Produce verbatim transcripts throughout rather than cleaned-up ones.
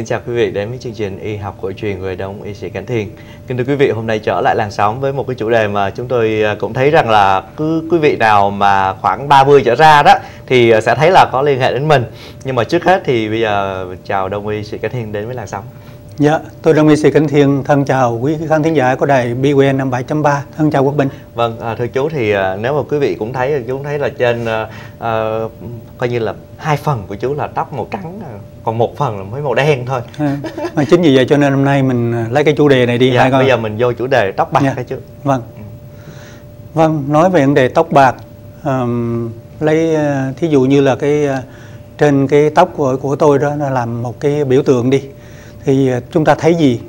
chào quý vị đến với chương trình Y học cổ truyền về Đông Y sĩ Cảnh Thiên. Kính thưa quý vị, hôm nay trở lại làn sóng với một cái chủ đề mà chúng tôi cũng thấy rằng là cứ quý vị nào mà khoảng ba mươi trở ra đó thì sẽ thấy là có liên hệ đến mình. Nhưng mà trước hết thì bây giờ chào Đông Y sĩ Cảnh Thiên đến với làn sóng. Dạ, tôi Đông Y sĩ Cảnh Thiên thân chào quý khán thính giả của đài bê quy en năm bảy chấm ba, thân chào Quốc Bình. Vâng, à, thưa chú thì à, nếu mà quý vị cũng thấy, chú cũng thấy là trên à, à, coi như là hai phần của chú là tóc màu trắng, còn một phần là mới màu đen thôi. À, mà chính vì vậy cho nên hôm nay mình lấy cái chủ đề này đi. Dạ, bây giờ mình vô chủ đề tóc bạc. Dạ. Hay chú? Vâng. Ừ. Vâng, nói về vấn đề tóc bạc, um, lấy thí dụ như là cái trên cái tóc của của tôi đó, nó làm một cái biểu tượng đi. Thì chúng ta thấy gì?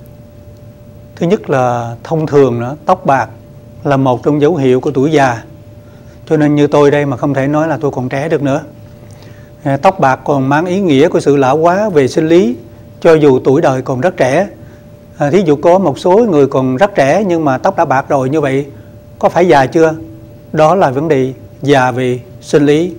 Thứ nhất là thông thường đó, tóc bạc là một trong dấu hiệu của tuổi già. Cho nên như tôi đây mà không thể nói là tôi còn trẻ được nữa. Tóc bạc còn mang ý nghĩa của sự lão hóa về sinh lý, cho dù tuổi đời còn rất trẻ. à, Thí dụ có một số người còn rất trẻ nhưng mà tóc đã bạc rồi, như vậy có phải già chưa? Đó là vấn đề già về sinh lý.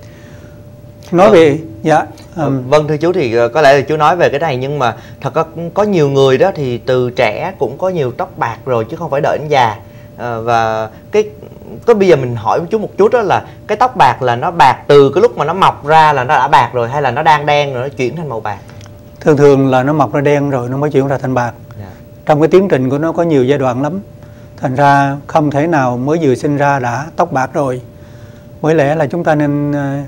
Nói về dạ um. Vâng, thưa chú, thì có lẽ là chú nói về cái này, nhưng mà thật có, có nhiều người đó thì từ trẻ cũng có nhiều tóc bạc rồi chứ không phải đợi đến già. à, Và cái có bây giờ mình hỏi chú một chút đó là cái tóc bạc là nó bạc từ cái lúc mà nó mọc ra là nó đã bạc rồi, hay là nó đang đen rồi nó chuyển thành màu bạc? Thường thường là nó mọc ra đen rồi nó mới chuyển ra thành bạc. Yeah. Trong cái tiến trình của nó có nhiều giai đoạn lắm. Thành ra không thể nào mới vừa sinh ra đã tóc bạc rồi. Bởi lẽ là chúng ta nên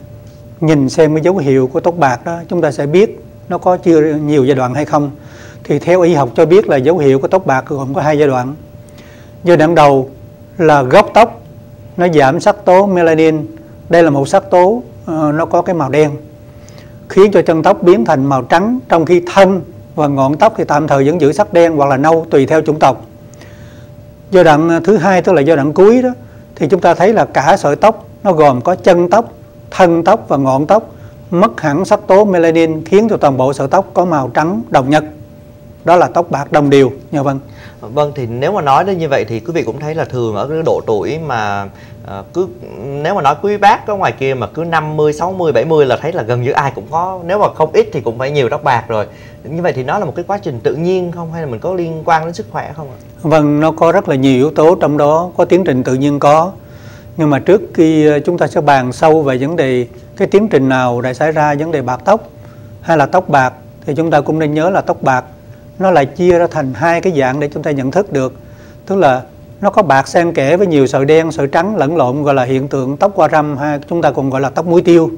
nhìn xem cái dấu hiệu của tóc bạc đó, chúng ta sẽ biết nó có chưa nhiều giai đoạn hay không. Thì theo y học cho biết là dấu hiệu của tóc bạc gồm có hai giai đoạn. Giai đoạn đầu là gốc tóc nó giảm sắc tố melanin. Đây là một sắc tố uh, nó có cái màu đen, khiến cho chân tóc biến thành màu trắng, trong khi thân và ngọn tóc thì tạm thời vẫn giữ sắc đen hoặc là nâu tùy theo chủng tộc. Giai đoạn thứ hai, tức là giai đoạn cuối đó, thì chúng ta thấy là cả sợi tóc nó gồm có chân tóc, thân tóc và ngọn tóc mất hẳn sắc tố melanin, khiến cho toàn bộ sợi tóc có màu trắng đồng nhất. Đó là tóc bạc đồng đều nha. Vâng. Vâng, thì nếu mà nói đến như vậy thì quý vị cũng thấy là thường ở cái độ tuổi mà uh, cứ nếu mà nói quý bác ở ngoài kia mà cứ năm mươi, sáu mươi, bảy mươi là thấy là gần như ai cũng có, nếu mà không ít thì cũng phải nhiều tóc bạc rồi. Như vậy thì nó là một cái quá trình tự nhiên không, hay là mình có liên quan đến sức khỏe không ạ? Vâng, nó có rất là nhiều yếu tố, trong đó có tiến trình tự nhiên có. Nhưng mà trước khi chúng ta sẽ bàn sâu về vấn đề cái tiến trình nào đã xảy ra vấn đề bạc tóc hay là tóc bạc, thì chúng ta cũng nên nhớ là tóc bạc nó lại chia ra thành hai cái dạng để chúng ta nhận thức được. Tức là nó có bạc xen kẽ với nhiều sợi đen, sợi trắng lẫn lộn, gọi là hiện tượng tóc hoa râm, hay chúng ta còn gọi là tóc muối tiêu.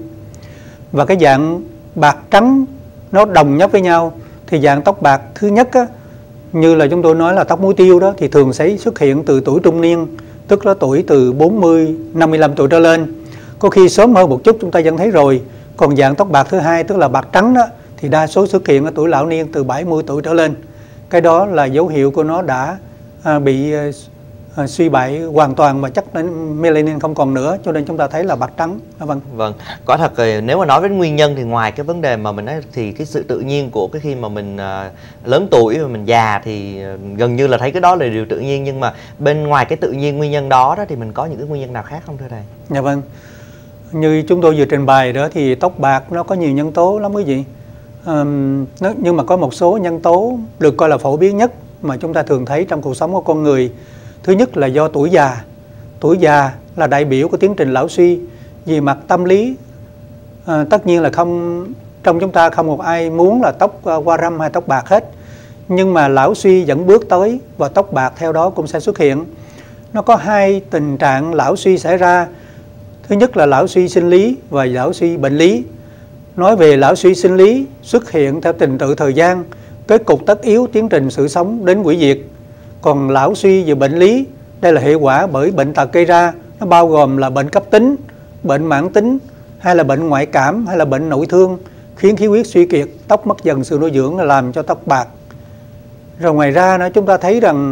Và cái dạng bạc trắng nó đồng nhất với nhau, thì dạng tóc bạc thứ nhất á, như là chúng tôi nói là tóc muối tiêu đó, thì thường sẽ xuất hiện từ tuổi trung niên, tức là tuổi từ bốn mươi, năm mươi lăm tuổi trở lên. Có khi sớm hơn một chút chúng ta vẫn thấy rồi. Còn dạng tóc bạc thứ hai, tức là bạc trắng đó, thì đa số xuất hiện ở tuổi lão niên từ bảy mươi tuổi trở lên. Cái đó là dấu hiệu của nó đã à, bị à, suy bại hoàn toàn và chất melanin không còn nữa, cho nên chúng ta thấy là bạc trắng. Vâng. Vâng, có thật nếu mà nói với nguyên nhân thì ngoài cái vấn đề mà mình nói thì cái sự tự nhiên của cái khi mà mình à, lớn tuổi và mình già thì gần như là thấy cái đó là điều tự nhiên, nhưng mà bên ngoài cái tự nhiên nguyên nhân đó đó thì mình có những cái nguyên nhân nào khác không thưa thầy? Dạ vâng. Như chúng tôi vừa trình bày đó thì tóc bạc nó có nhiều nhân tố lắm quý vị. Um, nhưng mà có một số nhân tố được coi là phổ biến nhất mà chúng ta thường thấy trong cuộc sống của con người. Thứ nhất là do tuổi già. Tuổi già là đại biểu của tiến trình lão suy. Về mặt tâm lý, à, tất nhiên là không trong chúng ta không một ai muốn là tóc uh, hoa râm hay tóc bạc hết. Nhưng mà lão suy vẫn bước tới và tóc bạc theo đó cũng sẽ xuất hiện. Nó có hai tình trạng lão suy xảy ra. Thứ nhất là lão suy sinh lý và lão suy bệnh lý. Nói về lão suy sinh lý xuất hiện theo trình tự thời gian, kết cục tất yếu tiến trình sự sống đến hủy diệt. Còn lão suy về bệnh lý, đây là hệ quả bởi bệnh tật gây ra. Nó bao gồm là bệnh cấp tính, bệnh mãn tính, hay là bệnh ngoại cảm, hay là bệnh nội thương, khiến khí huyết suy kiệt, tóc mất dần sự nuôi dưỡng, là làm cho tóc bạc. Rồi ngoài ra nữa, chúng ta thấy rằng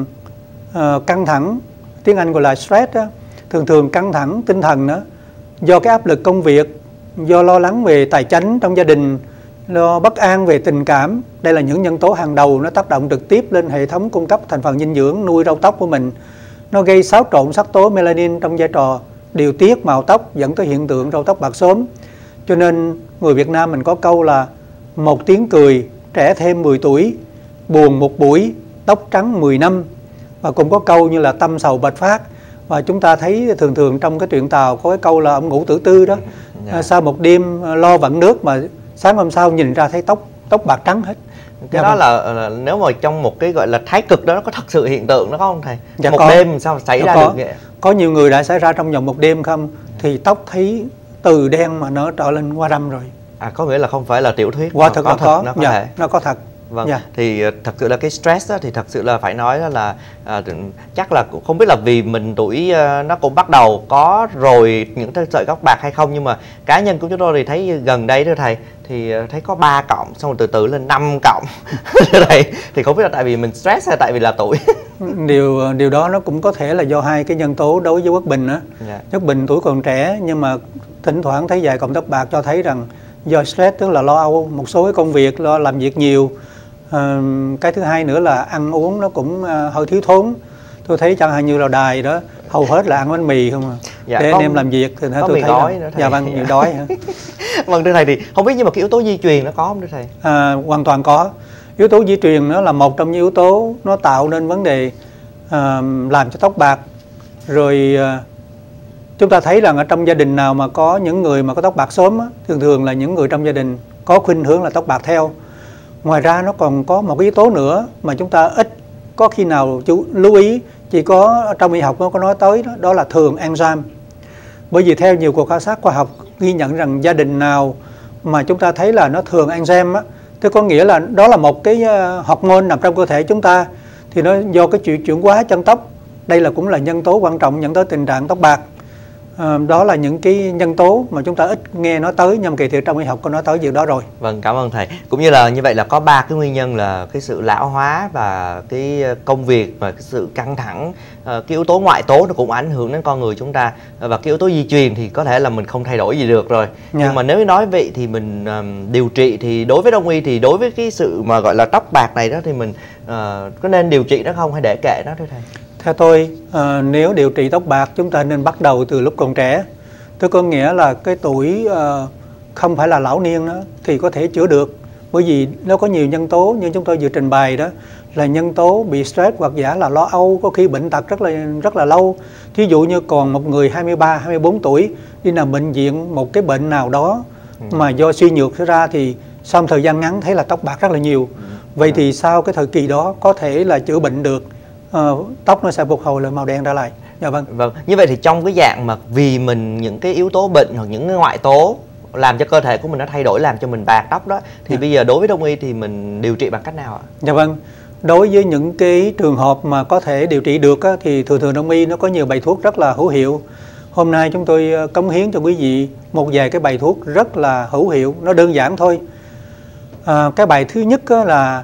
uh, căng thẳng, tiếng Anh gọi là stress đó, thường thường căng thẳng tinh thần đó, do cái áp lực công việc, do lo lắng về tài chính trong gia đình, lo bất an về tình cảm. Đây là những nhân tố hàng đầu, nó tác động trực tiếp lên hệ thống cung cấp thành phần dinh dưỡng nuôi râu tóc của mình. Nó gây xáo trộn sắc tố melanin trong vai trò điều tiết màu tóc, dẫn tới hiện tượng râu tóc bạc sớm. Cho nên người Việt Nam mình có câu là một tiếng cười trẻ thêm mười tuổi, buồn một buổi, tóc trắng mười năm. Và cũng có câu như là tâm sầu bạch phát. Và chúng ta thấy thường thường trong cái truyện Tàu có cái câu là ông ngũ tử tư đó, yeah. Sau một đêm lo vặn nước mà sáng hôm sau nhìn ra thấy tóc tóc bạc trắng hết. Cái dạ đó là, là nếu mà trong một cái gọi là thái cực đó, nó có thật sự hiện tượng đó không thầy? Dạ một có. Đêm sao xảy dạ ra có. được vậy? Có nhiều người đã xảy ra trong vòng một đêm không? Thì tóc thấy từ đen mà nó trở lên qua râm rồi. À, có nghĩa là không phải là tiểu thuyết, qua thật có là thật, có. nó có dạ, thể. Nó có thật. Vâng, dạ. Thì thật sự là cái stress đó, thì thật sự là phải nói đó là à, chắc là không biết là vì mình tuổi à, nó cũng bắt đầu có rồi những cái sợi tóc bạc hay không, nhưng mà cá nhân của chúng tôi thì thấy gần đây đó thầy, thì thấy có ba cọng xong rồi từ từ lên năm cọng thầy, thì không biết là tại vì mình stress hay tại vì là tuổi. điều điều đó nó cũng có thể là do hai cái nhân tố đối với Quốc Bình á. Dạ. Quốc Bình tuổi còn trẻ nhưng mà thỉnh thoảng thấy vài cọng tóc bạc cho thấy rằng do stress, tức là lo âu một số cái công việc, lo làm việc nhiều. À, cái thứ hai nữa là ăn uống nó cũng uh, hơi thiếu thốn. Tôi thấy chẳng hạn như là đài đó hầu hết là ăn bánh mì không à. Dạ, để có, anh em làm việc thì có tôi mì thấy gói là, nữa thầy. dạ vâng, mì đói hả? Vâng thưa thầy, thì không biết nhưng mà cái yếu tố di truyền nó có không thưa thầy? À, hoàn toàn có. Yếu tố di truyền nó là một trong những yếu tố nó tạo nên vấn đề uh, làm cho tóc bạc. Rồi uh, chúng ta thấy rằng ở trong gia đình nào mà có những người mà có tóc bạc sớm á, thường thường là những người trong gia đình có khuynh hướng là tóc bạc theo. Ngoài ra nó còn có một cái yếu tố nữa mà chúng ta ít có khi nào chú lưu ý, chỉ có trong y học nó có nói tới đó, đó là thường enzyme. Bởi vì theo nhiều cuộc khảo sát khoa học ghi nhận rằng gia đình nào mà chúng ta thấy là nó thường enzyme á, tức có nghĩa là đó là một cái hormone nằm trong cơ thể chúng ta, thì nó do cái chuyện chuyển hóa chân tóc. Đây là cũng là nhân tố quan trọng dẫn tới tình trạng tóc bạc. À, đó là những cái nhân tố mà chúng ta ít nghe nói tới, nhưng kỳ thị trong y học có nói tới việc đó rồi. Vâng, cảm ơn thầy. Cũng như là như vậy là có ba cái nguyên nhân là cái sự lão hóa và cái công việc và cái sự căng thẳng, cái yếu tố ngoại tố nó cũng ảnh hưởng đến con người chúng ta, và cái yếu tố di truyền thì có thể là mình không thay đổi gì được rồi. Yeah. Nhưng mà nếu nói vậy thì mình um, điều trị thì đối với đông y thì đối với cái sự mà gọi là tóc bạc này đó thì mình uh, có nên điều trị nó không hay để kệ nó thưa thầy? Theo tôi, à, nếu điều trị tóc bạc chúng ta nên bắt đầu từ lúc còn trẻ. Tức có nghĩa là cái tuổi à, không phải là lão niên đó, thì có thể chữa được. Bởi vì nó có nhiều nhân tố như chúng tôi vừa trình bày đó, là nhân tố bị stress hoặc giả là lo âu, có khi bệnh tật rất là rất là lâu. Thí dụ như còn một người hai mươi ba, hai mươi bốn tuổi đi nằm bệnh viện một cái bệnh nào đó mà do suy nhược ra, thì sau một thời gian ngắn thấy là tóc bạc rất là nhiều. Vậy thì sau cái thời kỳ đó có thể là chữa bệnh được. Uh, tóc nó sẽ phục hồi lại màu đen ra lại. Dạ vâng. Vâng. Như vậy thì trong cái dạng mà vì mình những cái yếu tố bệnh hoặc những cái ngoại tố làm cho cơ thể của mình nó thay đổi, làm cho mình bạc tóc đó, thì dạ. bây giờ đối với đông y thì mình điều trị bằng cách nào ạ? Dạ vâng. Đối với những cái trường hợp mà có thể điều trị được á, thì thường thường đông y nó có nhiều bài thuốc rất là hữu hiệu. Hôm nay chúng tôi cống hiến cho quý vị một vài cái bài thuốc rất là hữu hiệu, nó đơn giản thôi. À, cái bài thứ nhất là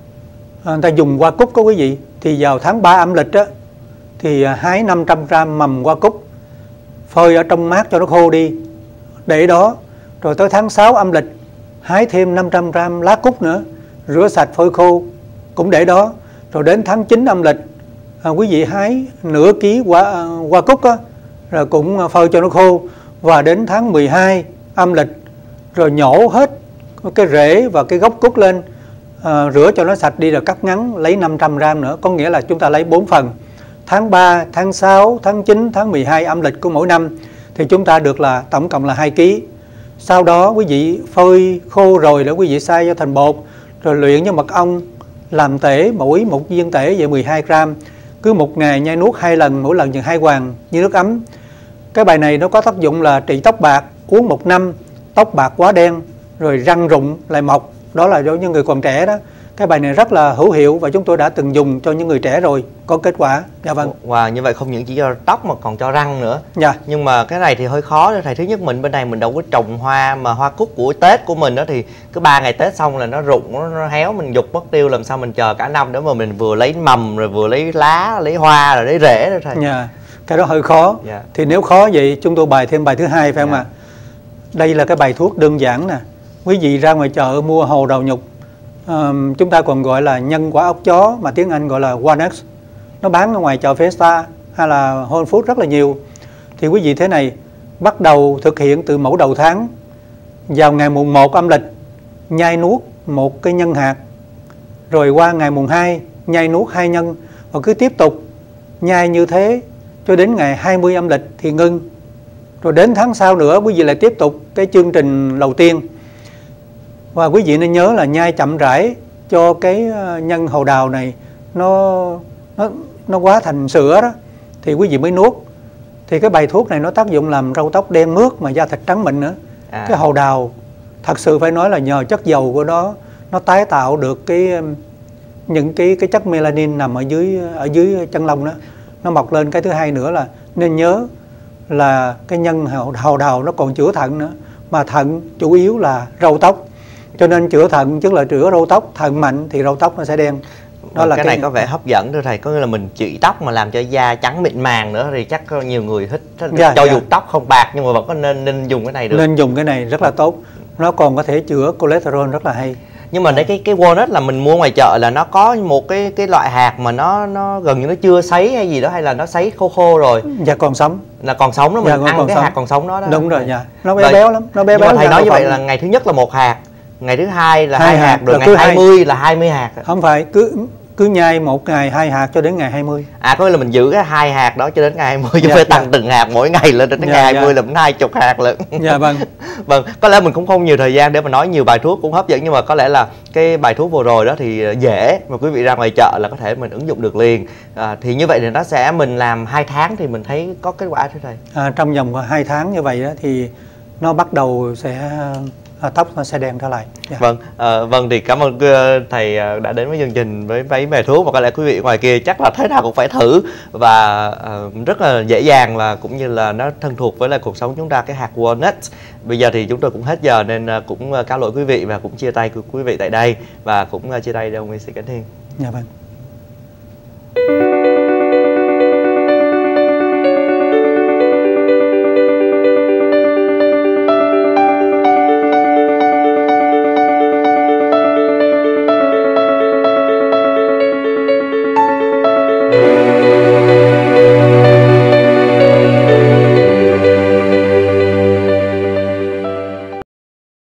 à, người ta dùng hoa cúc có quý vị. Thì vào tháng ba âm lịch á, thì hái năm trăm gram mầm hoa cúc, phơi ở trong mát cho nó khô đi, để đó. Rồi tới tháng sáu âm lịch hái thêm năm trăm gram lá cúc nữa, rửa sạch phơi khô, cũng để đó. Rồi đến tháng chín âm lịch à, quý vị hái nửa ký hoa, hoa cúc á, rồi cũng phơi cho nó khô. Và đến tháng mười hai âm lịch rồi nhổ hết cái rễ và cái gốc cúc lên, À, rửa cho nó sạch đi rồi cắt ngắn, lấy năm trăm gram nữa. Có nghĩa là chúng ta lấy bốn phần, tháng ba, tháng sáu, tháng chín, tháng mười hai âm lịch của mỗi năm, thì chúng ta được là tổng cộng là hai ký. Sau đó quý vị phơi khô rồi để quý vị xay cho thành bột, rồi luyện với mật ong làm tể, mỗi một viên tể về mười hai gram, cứ một ngày nhai nuốt hai lần, mỗi lần chừng hai hoàng như nước ấm. Cái bài này nó có tác dụng là trị tóc bạc, uống một năm tóc bạc quá đen rồi răng rụng lại mọc. Đó là đối với những người còn trẻ đó. Cái bài này rất là hữu hiệu và chúng tôi đã từng dùng cho những người trẻ rồi, có kết quả. Dạ vâng. Wow, như vậy không những chỉ cho tóc mà còn cho răng nữa. Dạ. Nhưng mà cái này thì hơi khó thầy. Thứ nhất mình bên này mình đâu có trồng hoa mà hoa cúc của Tết của mình đó, thì cứ ba ngày Tết xong là nó rụng, nó, nó héo, mình dục mất tiêu, làm sao mình chờ cả năm để mà mình vừa lấy mầm rồi vừa lấy lá, lấy hoa rồi lấy rễ đó thầy. Dạ. Cái đó hơi khó. Dạ. Thì nếu khó vậy chúng tôi bài thêm bài thứ hai phải không ạ? Dạ. Đây là cái bài thuốc đơn giản nè. Quý vị ra ngoài chợ mua hồ đào nhục, à, chúng ta còn gọi là nhân quả ốc chó, mà tiếng Anh gọi là walnuts. Nó bán ở ngoài chợ Fiesta hay là Whole Foods rất là nhiều. Thì quý vị thế này, bắt đầu thực hiện từ mẫu đầu tháng, vào ngày mùng một âm lịch, nhai nuốt một cái nhân hạt, rồi qua ngày mùng hai nhai nuốt hai nhân, và cứ tiếp tục nhai như thế cho đến ngày hai mươi âm lịch thì ngưng. Rồi đến tháng sau nữa quý vị lại tiếp tục cái chương trình đầu tiên. Và quý vị nên nhớ là nhai chậm rãi cho cái nhân hầu đào này nó nó nó hóa thành sữa đó thì quý vị mới nuốt. Thì cái bài thuốc này nó tác dụng làm râu tóc đen mướt mà da thịt trắng mịn nữa. À. Cái hầu đào thật sự phải nói là nhờ chất dầu của nó nó tái tạo được cái những cái cái chất melanin nằm ở dưới ở dưới chân lông đó, nó mọc lên. Cái thứ hai nữa là nên nhớ là cái nhân hầu, hầu đào nó còn chữa thận nữa, mà thận chủ yếu là râu tóc, cho nên chữa thận tức là chữa râu tóc. Thận mạnh thì râu tóc nó sẽ đen. Đó là cái, cái này có vẻ hấp dẫn thưa thầy, có nghĩa là mình trị tóc mà làm cho da trắng mịn màng nữa thì chắc có nhiều người thích, thích dạ, cho dạ. dù tóc không bạc nhưng mà vẫn có nên nên dùng cái này được. Nên dùng cái này rất là tốt, nó còn có thể chữa cholesterol rất là hay. Nhưng mà đấy cái cái walnut là mình mua ngoài chợ là nó có một cái cái loại hạt mà nó nó gần như nó chưa sấy hay gì đó, hay là nó sấy khô khô rồi? Dạ còn sống. Là còn sống đó, mình dạ, ăn cái sống. Hạt còn sống đó đó. Đúng rồi, dạ. Nó bé béo lắm, nó bé béo. Nhưng mà thầy nói như vậy là ngày thứ nhất là một hạt, ngày thứ hai là hai, hai hạt, hạt, rồi ngày hai mươi là hai mươi hạt. Không phải, cứ cứ nhai một ngày hai hạt cho đến ngày hai mươi. À có nghĩa là mình giữ cái hai hạt đó cho đến ngày hai mươi, chứ dạ, phải dạ. tăng từng hạt mỗi ngày lên đến dạ, ngày hai mươi dạ. là hai chục hạt lận. Dạ vâng. Vâng, có lẽ mình cũng không nhiều thời gian để mà nói nhiều bài thuốc cũng hấp dẫn, nhưng mà có lẽ là cái bài thuốc vừa rồi đó thì dễ mà quý vị ra ngoài chợ là có thể mình ứng dụng được liền. À, thì như vậy thì nó sẽ mình làm hai tháng thì mình thấy có kết quả thưa thầy. À, trong vòng hai tháng như vậy đó thì nó bắt đầu sẽ À, tóc nó sẽ đen trở lại. Yeah. Vâng, à, vâng thì cảm ơn thầy đã đến với chương trình với mấy bài thuốc mà có lẽ quý vị ngoài kia chắc là thế nào cũng phải thử, và à, rất là dễ dàng, là cũng như là nó thân thuộc với lại cuộc sống chúng ta, cái hạt walnut. Bây giờ thì chúng tôi cũng hết giờ nên cũng cáo lỗi quý vị và cũng chia tay quý vị tại đây, và cũng chia tay đâu Nguyên Sĩ Cảnh Thiên. Dạ vâng.